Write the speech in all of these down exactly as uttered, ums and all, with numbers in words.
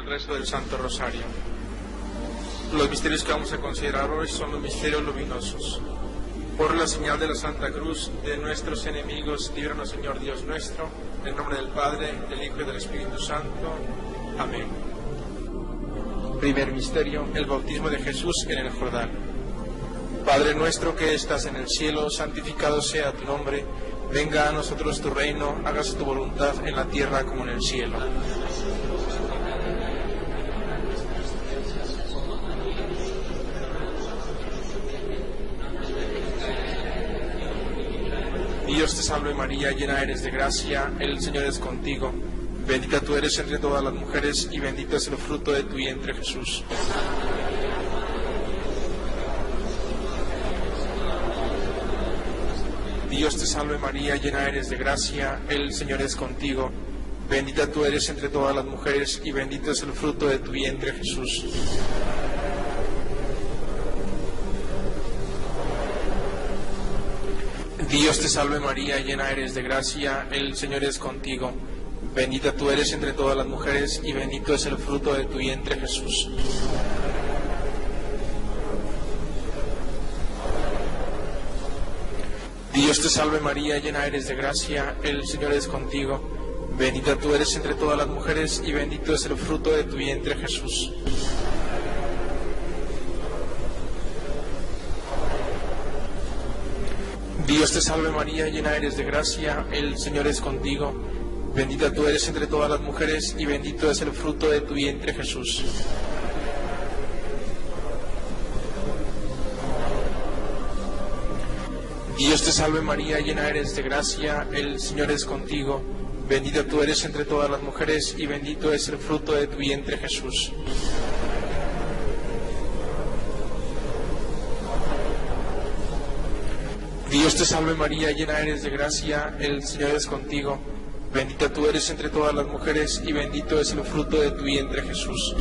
el rezo del Santo Rosario. Los misterios que vamos a considerar hoy son los misterios luminosos. Por la señal de la Santa Cruz de nuestros enemigos, líbranos, Señor Dios nuestro, en el nombre del Padre, del Hijo y del Espíritu Santo. Amén. Primer misterio, el bautismo de Jesús en el Jordán. Padre nuestro que estás en el cielo, santificado sea tu nombre. Venga a nosotros tu reino, hágase tu voluntad en la tierra como en el cielo. Dios te salve María, llena eres de gracia, el Señor es contigo. Bendita tú eres entre todas las mujeres y bendito es el fruto de tu vientre, Jesús. Dios te salve María, llena eres de gracia, el Señor es contigo. Bendita tú eres entre todas las mujeres y bendito es el fruto de tu vientre, Jesús. Dios te salve María, llena eres de gracia, el Señor es contigo. Bendita tú eres entre todas las mujeres y bendito es el fruto de tu vientre, Jesús. Dios te salve María, llena eres de gracia, el Señor es contigo. Bendita tú eres entre todas las mujeres y bendito es el fruto de tu vientre, Jesús. Dios te salve María, llena eres de gracia, el Señor es contigo. Bendita tú eres entre todas las mujeres y bendito es el fruto de tu vientre, Jesús. Dios te salve María, llena eres de gracia, el Señor es contigo. Bendita tú eres entre todas las mujeres y bendito es el fruto de tu vientre, Jesús. Dios te salve María, llena eres de gracia, el Señor es contigo. Bendita tú eres entre todas las mujeres y bendito es el fruto de tu vientre, Jesús.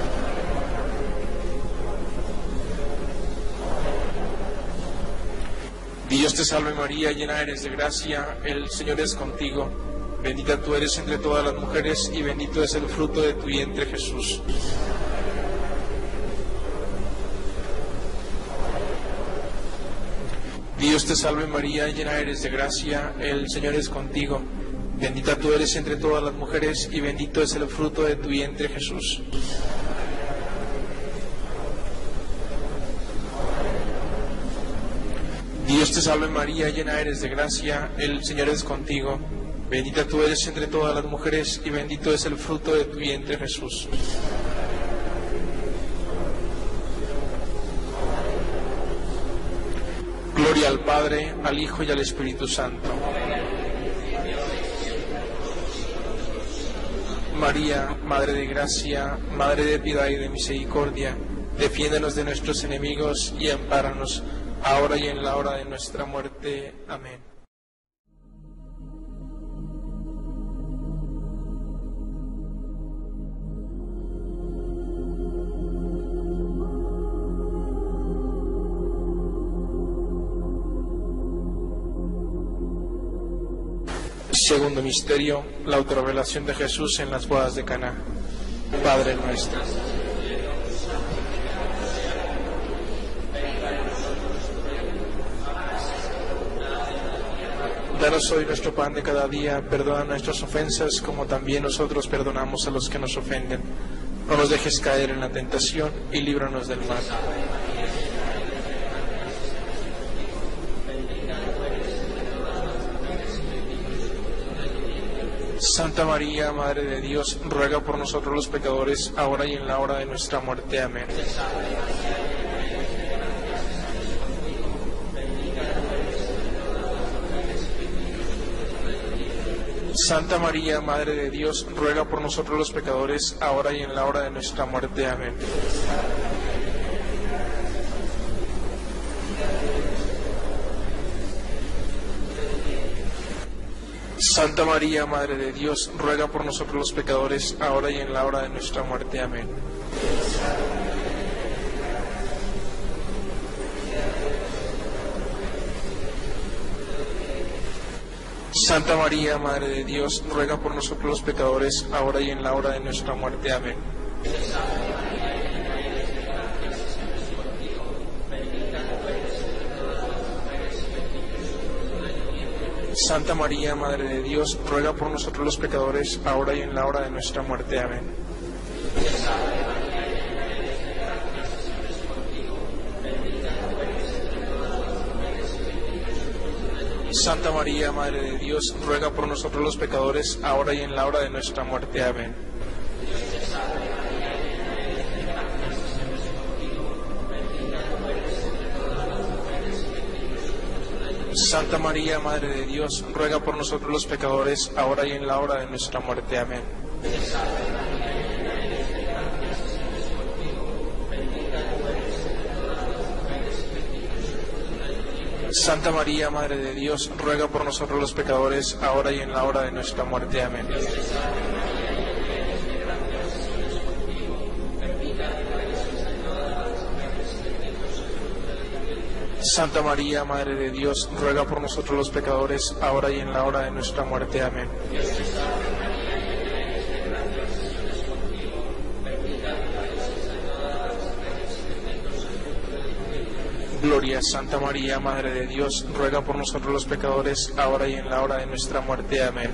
Dios te salve María, llena eres de gracia, el Señor es contigo. Bendita tú eres entre todas las mujeres y bendito es el fruto de tu vientre, Jesús. Dios te salve María, llena eres de gracia, el Señor es contigo. Bendita tú eres entre todas las mujeres y bendito es el fruto de tu vientre, Jesús. Dios te salve María, llena eres de gracia, el Señor es contigo. Bendita tú eres entre todas las mujeres y bendito es el fruto de tu vientre, Jesús. Gloria al Padre, al Hijo y al Espíritu Santo. María, Madre de Gracia, Madre de Piedad y de Misericordia, defiéndonos de nuestros enemigos y ampáranos, ahora y en la hora de nuestra muerte. Amén. Segundo misterio, la autorrevelación de Jesús en las bodas de Caná. Padre nuestro. Danos hoy nuestro pan de cada día, perdona nuestras ofensas como también nosotros perdonamos a los que nos ofenden. No nos dejes caer en la tentación y líbranos del mal. Santa María, Madre de Dios, ruega por nosotros los pecadores, ahora y en la hora de nuestra muerte. Amén. Santa María, Madre de Dios, ruega por nosotros los pecadores, ahora y en la hora de nuestra muerte. Amén. Santa María, Madre de Dios, ruega por nosotros los pecadores, ahora y en la hora de nuestra muerte. Amén. Santa María, Madre de Dios, ruega por nosotros los pecadores, ahora y en la hora de nuestra muerte. Amén. Santa María, Madre de Dios, ruega por nosotros los pecadores, ahora y en la hora de nuestra muerte. Amén. Santa María, Madre de Dios, ruega por nosotros los pecadores, ahora y en la hora de nuestra muerte. Amén. Santa María, Madre de Dios, ruega por nosotros los pecadores, ahora y en la hora de nuestra muerte. Amén. Santa María, Madre de Dios, ruega por nosotros los pecadores, ahora y en la hora de nuestra muerte. Amén. Santa María, Madre de Dios, ruega por nosotros los pecadores, ahora y en la hora de nuestra muerte. Amén. Gloria, Santa María, Madre de Dios, ruega por nosotros los pecadores, ahora y en la hora de nuestra muerte. Amén.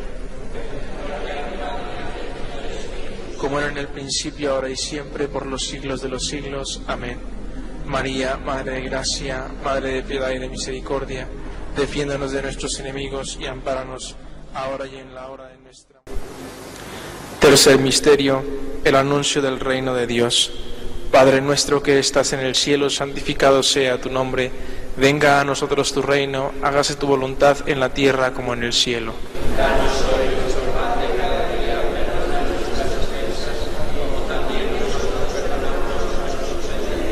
Como era en el principio, ahora y siempre, por los siglos de los siglos. Amén. María, Madre de Gracia, Madre de Piedad y de Misericordia, defiéndanos de nuestros enemigos y ampáranos, ahora y en la hora de nuestra muerte. Tercer misterio, el anuncio del reino de Dios. Padre nuestro que estás en el cielo, santificado sea tu nombre. Venga a nosotros tu reino, hágase tu voluntad en la tierra como en el cielo. Danos hoy nuestro pan de cada día, perdona nuestras ofensas, como también nosotros perdonamos a nuestros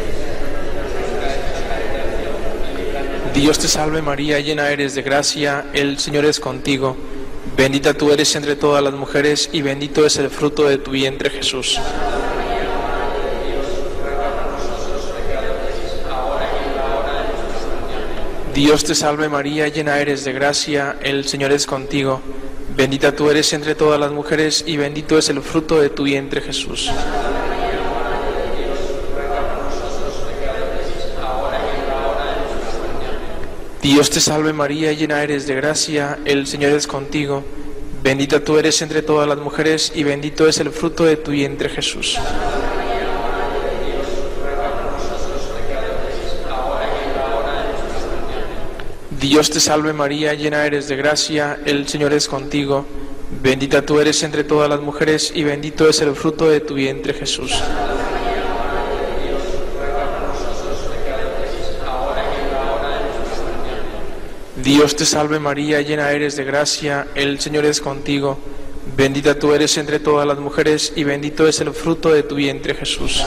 ofensores. Dios te salve María, llena eres de gracia, el Señor es contigo. Bendita tú eres entre todas las mujeres y bendito es el fruto de tu vientre, Jesús. Dios te salve María, llena eres de gracia, el Señor es contigo. Bendita tú eres entre todas las mujeres y bendito es el fruto de tu vientre, Jesús. Dios te salve María, llena eres de gracia, el Señor es contigo. Bendita tú eres entre todas las mujeres y bendito es el fruto de tu vientre, Jesús. Dios te salve María, llena eres de gracia, el Señor es contigo. Bendita tú eres entre todas las mujeres y bendito es el fruto de tu vientre, Jesús. Dios te salve María, llena eres de gracia, el Señor es contigo. Bendita tú eres entre todas las mujeres y bendito es el fruto de tu vientre, Jesús.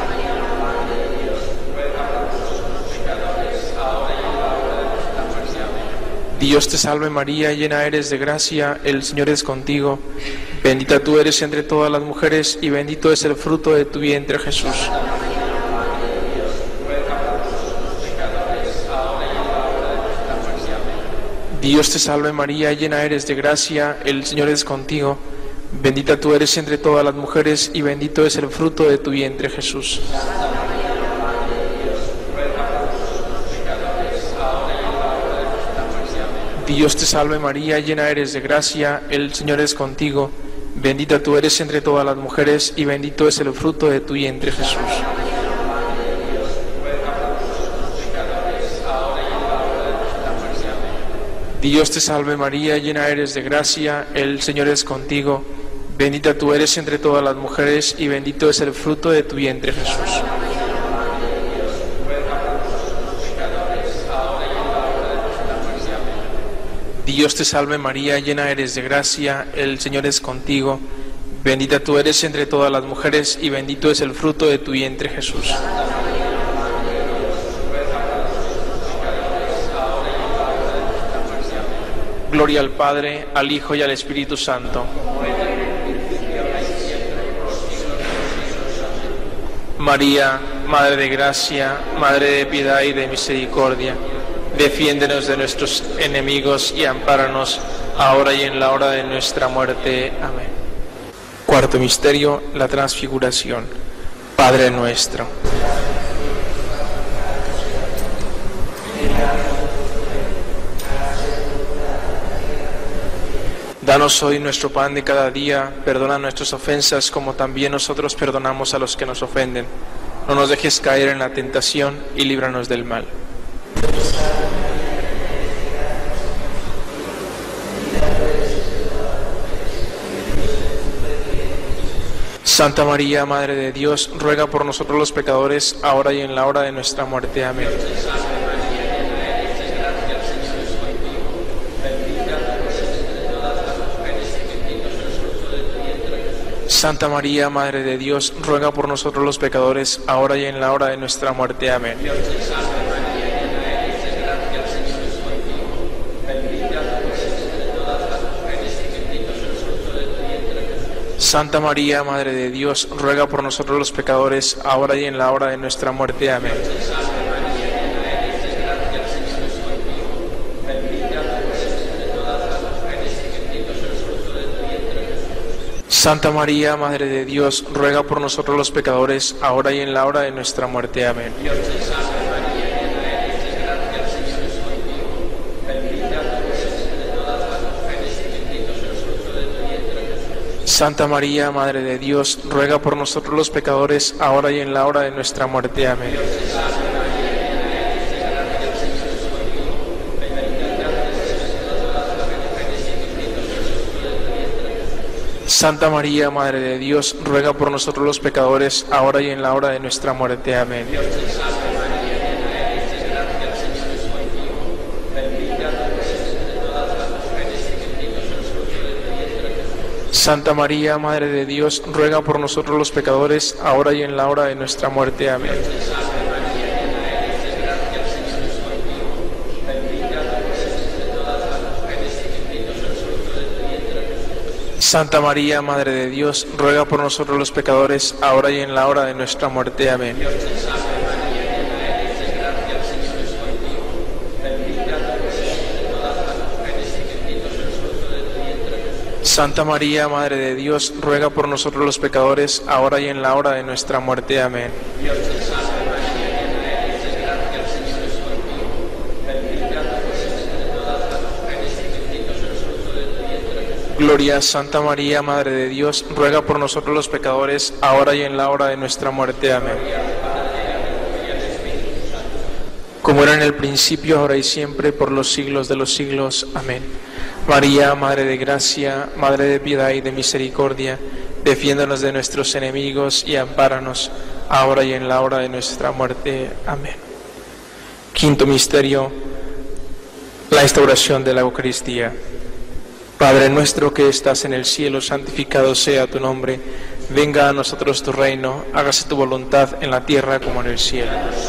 Dios te salve María, llena eres de gracia, el Señor es contigo. Bendita tú eres entre todas las mujeres y bendito es el fruto de tu vientre, Jesús. Dios te salve María, llena eres de gracia, el Señor es contigo. Bendita tú eres entre todas las mujeres y bendito es el fruto de tu vientre, Jesús. Dios te salve María, llena eres de gracia, el Señor es contigo. Bendita tú eres entre todas las mujeres y bendito es el fruto de tu vientre, Jesús. Dios te salve María, llena eres de gracia, el Señor es contigo. Bendita tú eres entre todas las mujeres y bendito es el fruto de tu vientre, Jesús. Dios te salve María, llena eres de gracia, el Señor es contigo. Bendita tú eres entre todas las mujeres y bendito es el fruto de tu vientre, Jesús. Gloria al Padre, al Hijo y al Espíritu Santo. María, Madre de Gracia, Madre de Piedad y de Misericordia, defiéndenos de nuestros enemigos y ampáranos, ahora y en la hora de nuestra muerte. Amén. Cuarto misterio, la transfiguración. Padre nuestro. Danos hoy nuestro pan de cada día, perdona nuestras ofensas como también nosotros perdonamos a los que nos ofenden. No nos dejes caer en la tentación y líbranos del mal. Santa María, Madre de Dios, ruega por nosotros los pecadores, ahora y en la hora de nuestra muerte. Amén. Santa María, Madre de Dios, ruega por nosotros los pecadores, ahora y en la hora de nuestra muerte. Amén. Santa María, Madre de Dios, ruega por nosotros los pecadores, ahora y en la hora de nuestra muerte. Amén. Santa María, Madre de Dios, ruega por nosotros los pecadores, ahora y en la hora de nuestra muerte. Amén. Santa María, Madre de Dios, ruega por nosotros los pecadores, ahora y en la hora de nuestra muerte. Amén. Santa María, Madre de Dios, ruega por nosotros los pecadores, ahora y en la hora de nuestra muerte. Amén. Santa María, Madre de Dios, ruega por nosotros los pecadores, ahora y en la hora de nuestra muerte. Amén. Santa María, Madre de Dios, ruega por nosotros los pecadores, ahora y en la hora de nuestra muerte. Amén. Santa María, Madre de Dios, ruega por nosotros los pecadores, ahora y en la hora de nuestra muerte. Amén. Gloria a Santa María, Madre de Dios, ruega por nosotros los pecadores, ahora y en la hora de nuestra muerte. Amén. Como era en el principio, ahora y siempre, por los siglos de los siglos. Amén. María, Madre de Gracia, Madre de Piedad y de Misericordia, defiéndonos de nuestros enemigos y ampáranos, ahora y en la hora de nuestra muerte. Amén. Quinto misterio, la instauración de la Eucaristía. Padre nuestro que estás en el cielo, santificado sea tu nombre. Venga a nosotros tu reino, hágase tu voluntad en la tierra como en el cielo.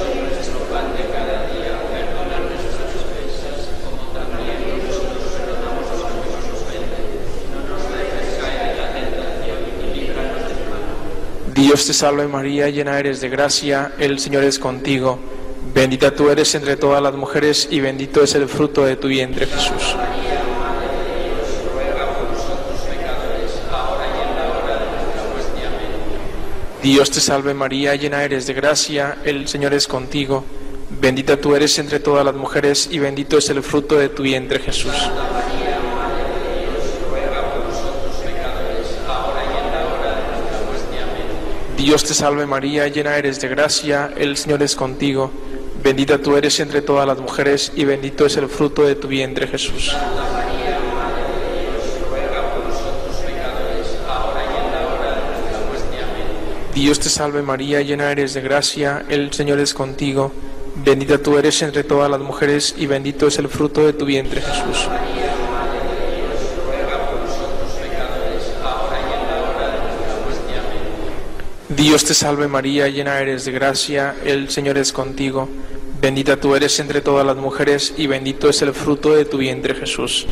Dios te salve María, llena eres de gracia, el Señor es contigo. Bendita tú eres entre todas las mujeres y bendito es el fruto de tu vientre, Jesús. Dios te salve María, llena eres de gracia, el Señor es contigo. Bendita tú eres entre todas las mujeres y bendito es el fruto de tu vientre, Jesús. Dios te salve María, llena eres de gracia, el Señor es contigo. Bendita tú eres entre todas las mujeres y bendito es el fruto de tu vientre, Jesús. Dios te salve María, llena eres de gracia, el Señor es contigo. Bendita tú eres entre todas las mujeres y bendito es el fruto de tu vientre, Jesús. Dios te salve María, llena eres de gracia, el Señor es contigo. Bendita tú eres entre todas las mujeres y bendito es el fruto de tu vientre, Jesús.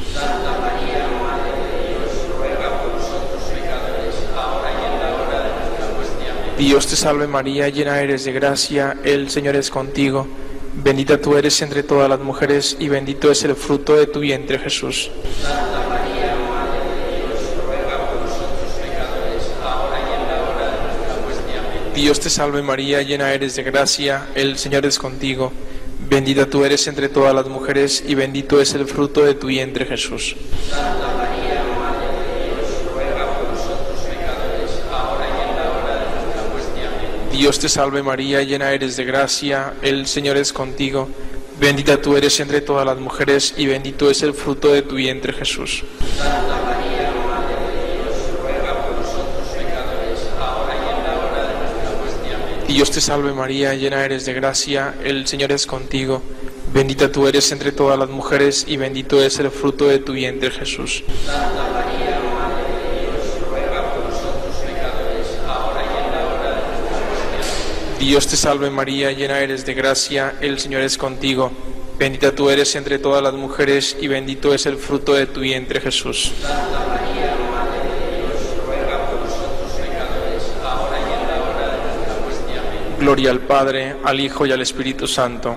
Dios te salve María, llena eres de gracia, el Señor es contigo. Bendita tú eres entre todas las mujeres y bendito es el fruto de tu vientre, Jesús. Dios te salve María, llena eres de gracia, el Señor es contigo. Bendita tú eres entre todas las mujeres y bendito es el fruto de tu vientre, Jesús. Santa María, Madre de Dios, ruega por nosotros pecadores, ahora y en la hora de nuestra muerte. Amén. Dios te salve María, llena eres de gracia, el Señor es contigo. Bendita tú eres entre todas las mujeres y bendito es el fruto de tu vientre, Jesús. Santa María, Madre de Dios, ruega por nosotros pecadores, ahora y en la hora de nuestra muerte. Amén. Dios te salve María, llena eres de gracia, el Señor es contigo. Bendita tú eres entre todas las mujeres y bendito es el fruto de tu vientre, Jesús. Santa María, Madre de Dios, ruega por nosotros pecadores, ahora y en la hora de nuestra muerte. Amén. Dios te salve María, llena eres de gracia, el Señor es contigo. Bendita tú eres entre todas las mujeres y bendito es el fruto de tu vientre, Jesús. Santa María, Madre de Dios, ruega por nosotros pecadores, ahora y en la hora de nuestra muerte. Amén. Gloria al Padre, al Hijo y al Espíritu Santo.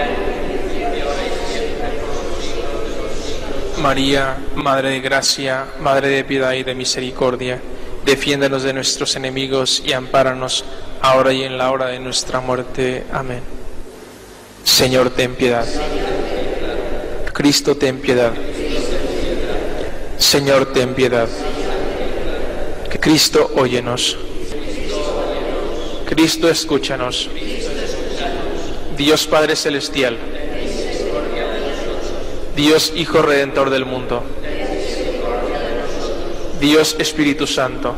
María, Madre de gracia, Madre de piedad y de misericordia, defiéndanos de nuestros enemigos y ampáranos, ahora y en la hora de nuestra muerte. Amén. Señor, ten piedad. Cristo, ten piedad. Señor, ten piedad. Cristo, óyenos. Cristo, escúchanos. Dios Padre Celestial, Dios Hijo Redentor del mundo, Dios Espíritu Santo,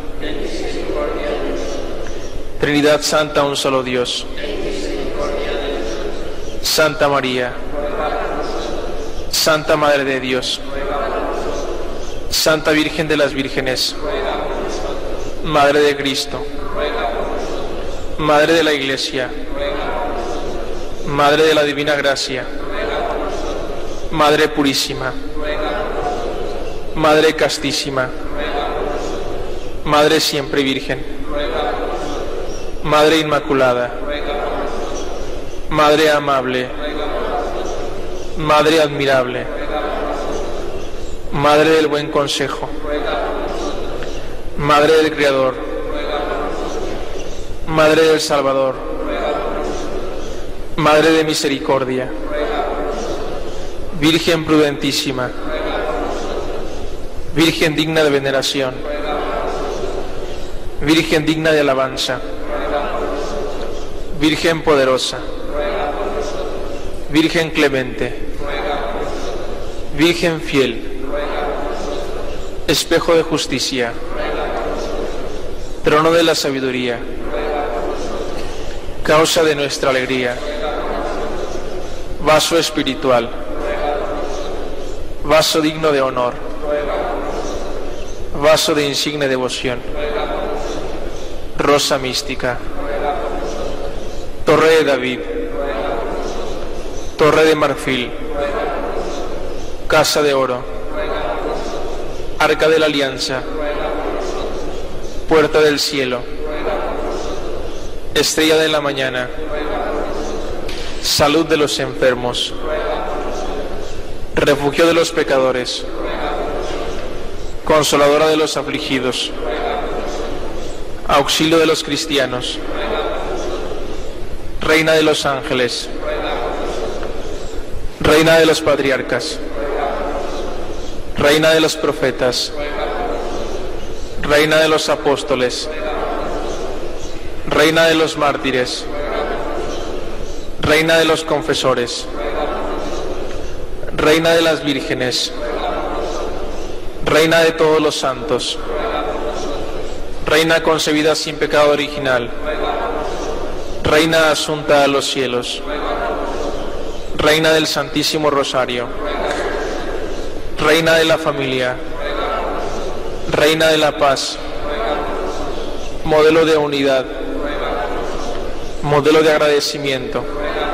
Trinidad Santa, un solo Dios. Santa María, Santa Madre de Dios, Santa Virgen de las Vírgenes, Madre de Cristo, Madre de la Iglesia, Madre de la Divina Gracia, Madre Purísima, Madre Castísima, Madre Siempre Virgen, Madre Inmaculada, Madre Amable, Madre Admirable, Madre del Buen Consejo, Madre del Creador, Madre del Salvador, Madre de Misericordia, Virgen prudentísima, Virgen digna de veneración, Virgen digna de alabanza, Virgen poderosa, Virgen clemente, Virgen fiel, espejo de justicia, trono de la sabiduría, causa de nuestra alegría, vaso espiritual, vaso digno de honor, vaso de insigne devoción, rosa mística, torre de David, torre de marfil, casa de oro, arca de la alianza, puerta del cielo, estrella de la mañana, salud de los enfermos, refugio de los pecadores, consoladora de los afligidos, auxilio de los cristianos, reina de los ángeles, reina de los patriarcas, reina de los profetas, reina de los apóstoles, reina de los mártires, reina de los confesores, reina de las vírgenes, reina de todos los santos, reina concebida sin pecado original, reina asunta a los cielos, reina del Santísimo Rosario, reina de la familia, reina de la paz, modelo de unidad, modelo de agradecimiento.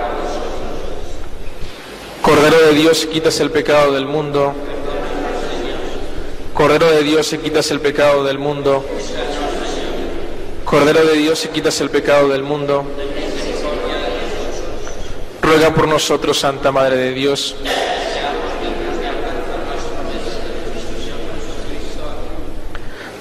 Cordero de Dios, quitas el pecado del mundo. Cordero de Dios, quitas el pecado del mundo. Cordero de Dios, quitas el pecado del mundo. Ruega por nosotros, Santa Madre de Dios.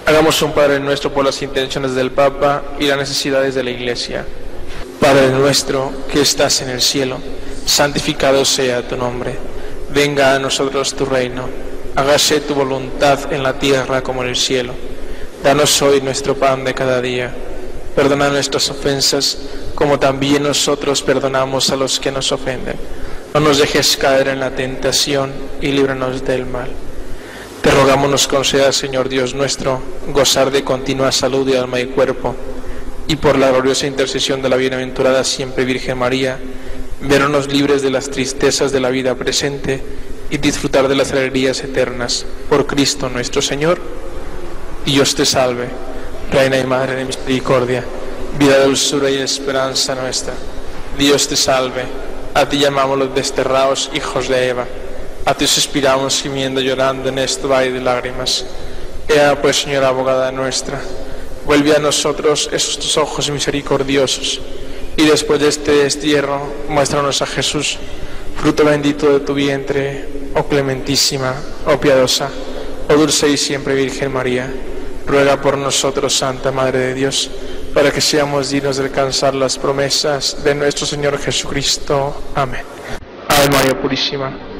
Hagamos un Padre Nuestro por las intenciones del Papa y las necesidades de la Iglesia. Padre nuestro que estás en el cielo, santificado sea tu nombre. Venga a nosotros tu reino. Hágase tu voluntad en la tierra como en el cielo. Danos hoy nuestro pan de cada día. Perdona nuestras ofensas, como también nosotros perdonamos a los que nos ofenden. No nos dejes caer en la tentación y líbranos del mal. Te rogamos nos conceda, Señor Dios nuestro, gozar de continua salud de alma y cuerpo, y por la gloriosa intercesión de la bienaventurada siempre Virgen María, vernos libres de las tristezas de la vida presente y disfrutar de las alegrías eternas. Por Cristo nuestro Señor. Dios te salve, Reina y Madre de misericordia, vida, dulzura y esperanza nuestra. Dios te salve, a ti llamamos los desterrados hijos de Eva, a ti suspiramos gimiendo llorando en este valle de lágrimas. Ea pues, Señora abogada nuestra, vuelve a nosotros esos tus ojos misericordiosos, y después de este destierro, muéstranos a Jesús, fruto bendito de tu vientre, oh clementísima, oh piadosa, oh dulce y siempre Virgen María. Ruega por nosotros, Santa Madre de Dios, para que seamos dignos de alcanzar las promesas de nuestro Señor Jesucristo. Amén. Ave María Purísima,